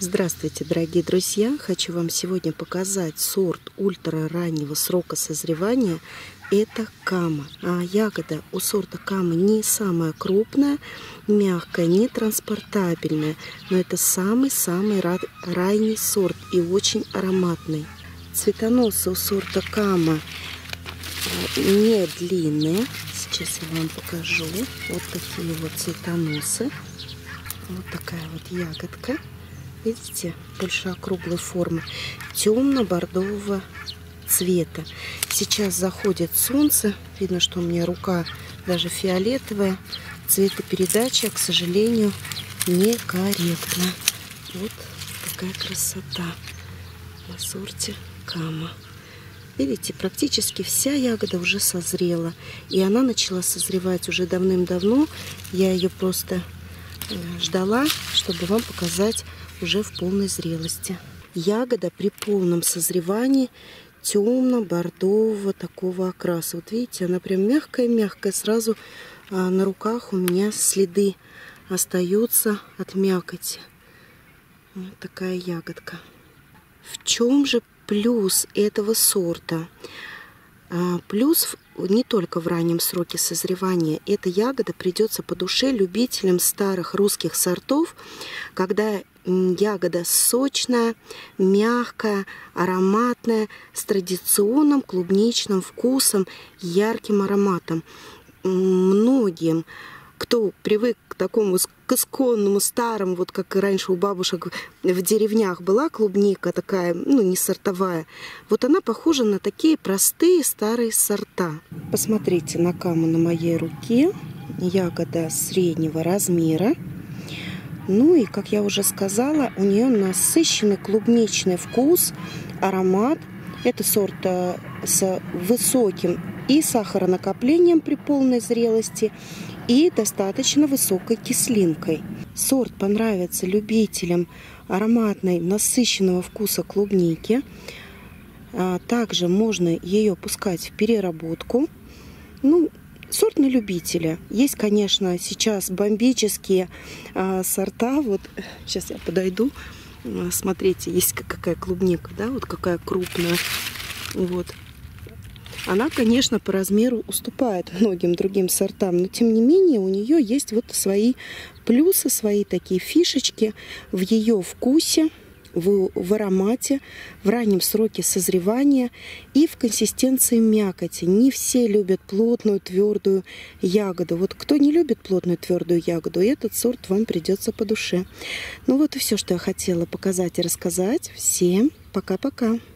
Здравствуйте, дорогие друзья! Хочу вам сегодня показать сорт ультра раннего срока созревания. Это Кама. Ягода у сорта Кама не самая крупная, мягкая, не транспортабельная, но это самый-самый ранний сорт и очень ароматный. Цветоносы у сорта Кама не длинные. Сейчас я вам покажу. Вот такие вот цветоносы. Вот такая вот ягодка. Видите, больше округлой формы, темно-бордового цвета. Сейчас заходит солнце. Видно, что у меня рука даже фиолетовая. Цветопередача, к сожалению, некорректна. Вот такая красота на сорте Кама. Видите, практически вся ягода уже созрела. И она начала созревать уже давным-давно. Я ее просто ждала, чтобы вам показать уже в полной зрелости. Ягода при полном созревании темно-бордового такого окраса. Вот видите, она прям мягкая-мягкая. Сразу на руках у меня следы остаются от мякоти. Вот такая ягодка. В чем же плюс этого сорта? Плюс не только в раннем сроке созревания. Эта ягода придется по душе любителям старых русских сортов, когда ягода сочная, мягкая, ароматная, с традиционным клубничным вкусом, ярким ароматом. Многим, кто привык к такому к исконному, старому, вот как и раньше у бабушек в деревнях была клубника такая, ну, не сортовая, вот она похожа на такие простые старые сорта. Посмотрите на Каму на моей руке. Ягода среднего размера. Ну и, как я уже сказала, у нее насыщенный клубничный вкус, аромат. Это сорт с высоким и сахаронакоплением при полной зрелости, и достаточно высокой кислинкой. Сорт понравится любителям ароматной, насыщенного вкуса клубники. Также можно ее пускать в переработку. Ну, сорт на любителя. Есть, конечно, сейчас бомбические сорта. Вот сейчас я подойду. Смотрите, есть какая клубника, да, вот какая крупная. Вот. Она, конечно, по размеру уступает многим другим сортам, но тем не менее у нее есть вот свои плюсы, свои такие фишечки в ее вкусе, в аромате, в раннем сроке созревания и в консистенции мякоти. Не все любят плотную, твердую ягоду. Вот кто не любит плотную, твердую ягоду, этот сорт вам придется по душе. Ну вот и все, что я хотела показать и рассказать. Всем пока-пока!